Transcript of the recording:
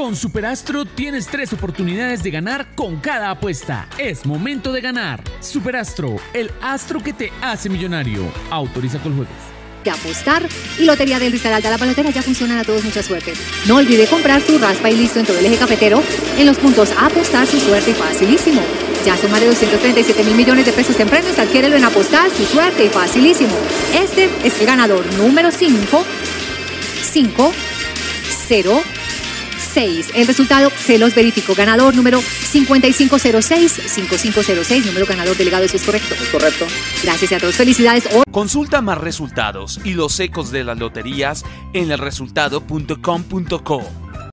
Con Superastro tienes 3 oportunidades de ganar con cada apuesta. Es momento de ganar. Superastro, el astro que te hace millonario. Autoriza con juegos. De apostar y Lotería del Risaralda, la paletera ya funcionan a todos, mucha suerte. No olvide comprar su raspa y listo en todo el eje cafetero. En los puntos Apostar, su suerte y facilísimo. Ya son más de 237.000 millones de pesos en premios. Adquiérelo en Apostar, su suerte y facilísimo. Este es el ganador número 55006. El resultado se los verifico. Ganador número 5506-5506. Número ganador delegado, eso es correcto. Es correcto. Gracias a todos. Felicidades. Consulta más resultados y los ecos de las loterías en elresultado.com.co.